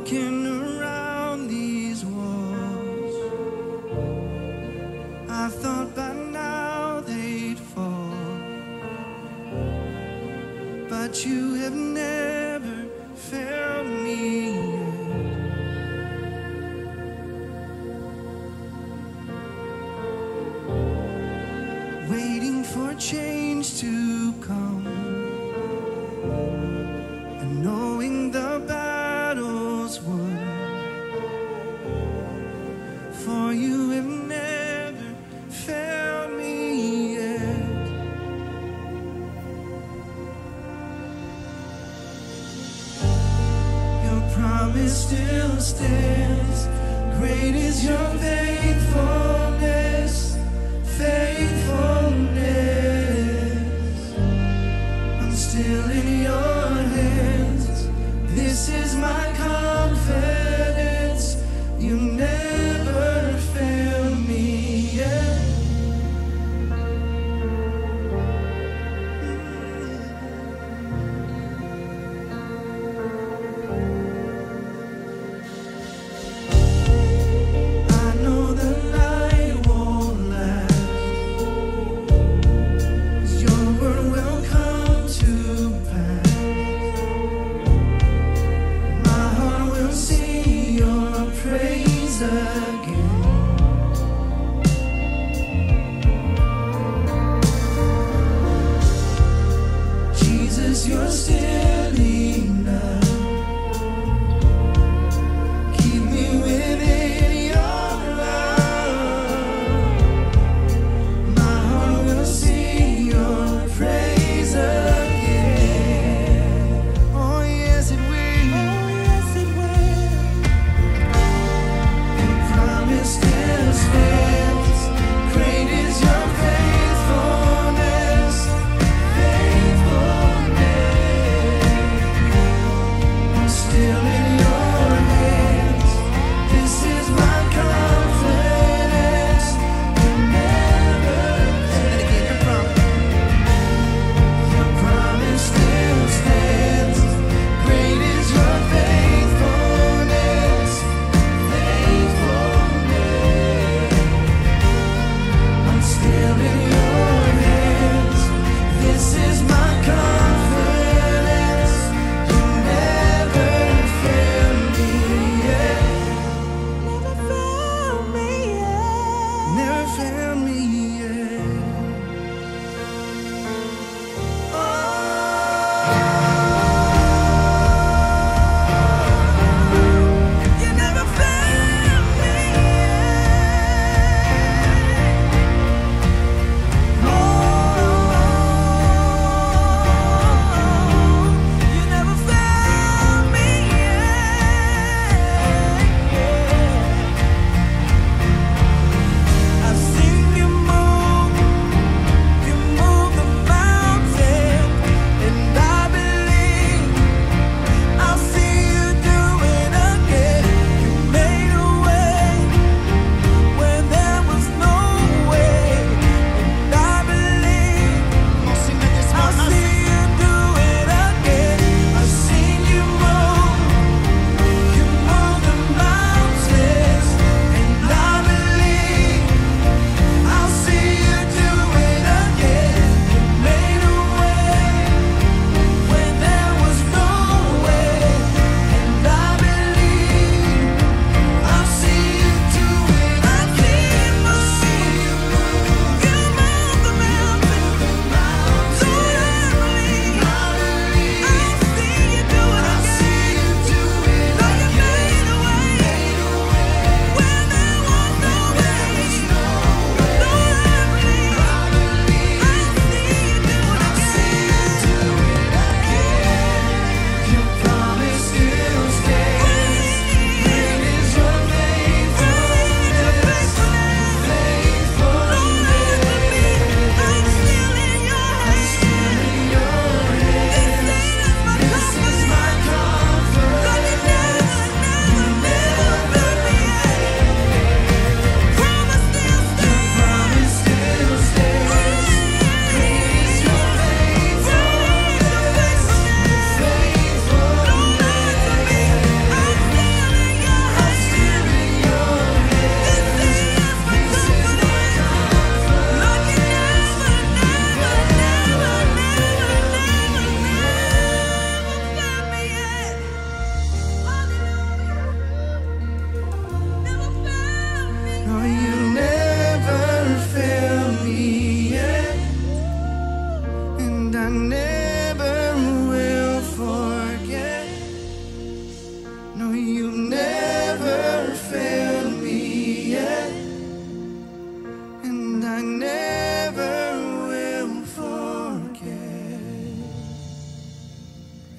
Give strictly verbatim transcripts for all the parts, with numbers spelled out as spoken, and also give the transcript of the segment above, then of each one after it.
walking around these walls. I thought by now they'd fall, but you have never found me yet. Waiting for change to come, and knowing the battle's won, for you have never found me yet. Your promise still stands, great is your faithfulness, faithfulness. I'm still in your hands, this is my confidence, you never failed me yet. I know the night won't last, 'cause your word will come to pass. My heart will sing your praises.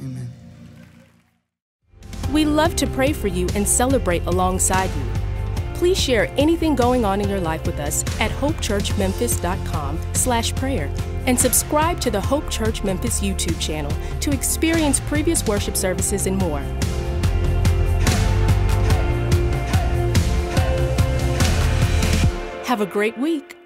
Amen. We love to pray for you and celebrate alongside you. Please share anything going on in your life with us at hopechurchmemphis.com slash prayer and subscribe to the Hope Church Memphis YouTube channel to experience previous worship services and more. Have a great week.